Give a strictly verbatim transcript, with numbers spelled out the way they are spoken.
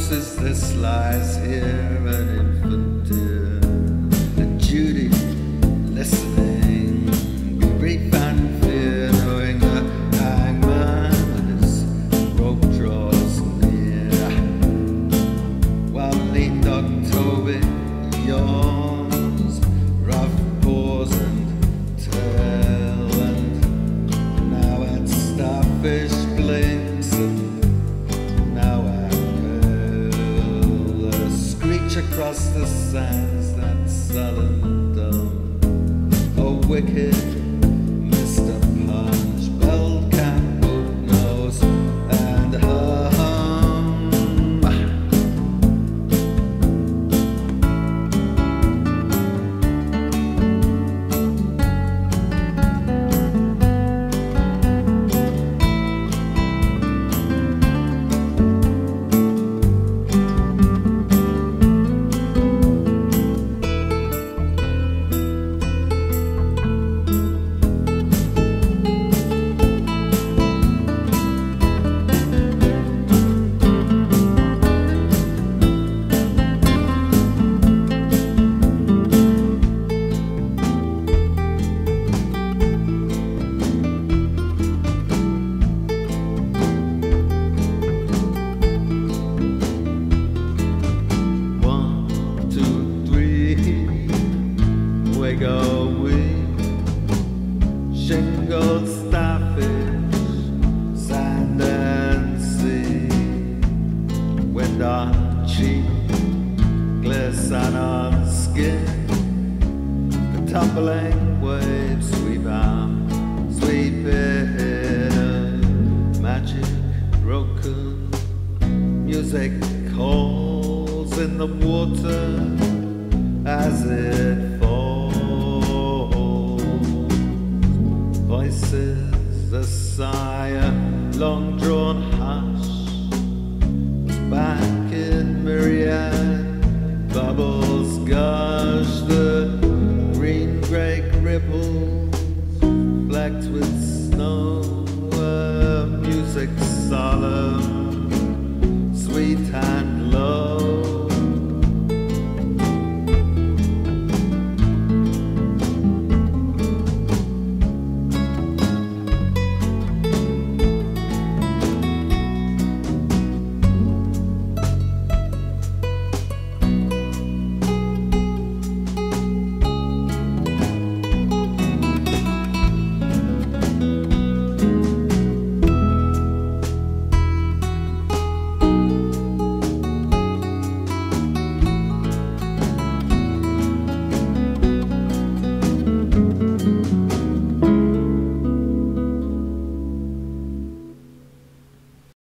as this lies here an infant dear, and Judy listening, grief and fear, knowing the hangman and his rope draws near, while lean dog Toby yawns, rough paws and tail, and now at starfish blinks, and now at pale, a screech across the sands, that sullen dumb, a wicked Mister Punch, belt can boot nose and hum. Go we, shingled starfish, sand and sea, wind on cheek, glisten on skin, the tumbling waves sweep out, sweep in, magic broken, music calls in the water as it falls. Voices, a sigh, a long-drawn